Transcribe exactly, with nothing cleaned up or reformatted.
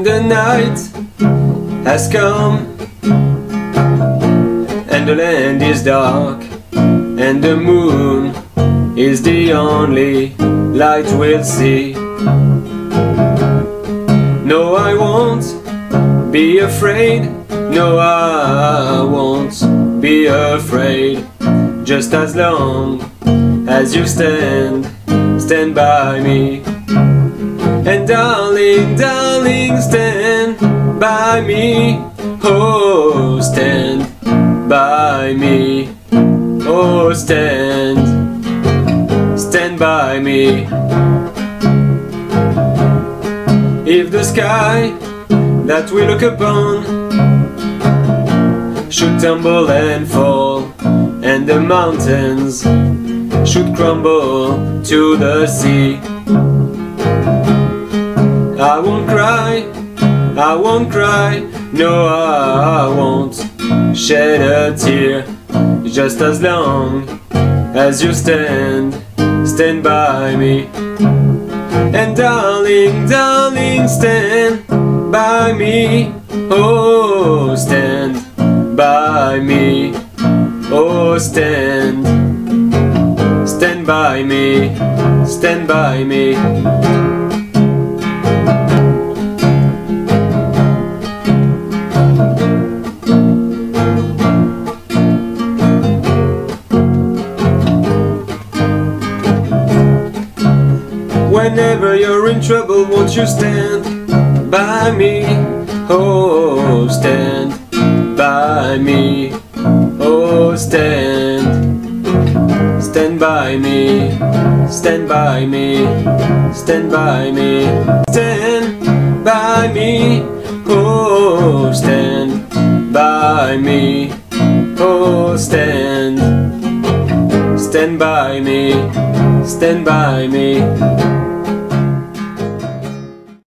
When the night has come and the land is dark and the moon is the only light we'll see, no, I won't be afraid, no, I won't be afraid, just as long as you stand, stand by me. And darling, darling, stand by me, oh, stand by me, oh, stand, stand by me. If the sky that we look upon should tumble and fall, and the mountains should crumble to the sea, I won't cry, I won't cry, no, I won't shed a tear, just as long as you stand, stand by me. And darling, darling, stand by me, oh, stand by me, oh, stand, stand by me, stand by me. Whenever you're in trouble, won't you stand by me? Oh, stand by me. Oh, stand. Stand by me. Stand by me. Stand by me. Stand by me. Oh, stand by me. Oh, stand. Stand by me. Stand by me.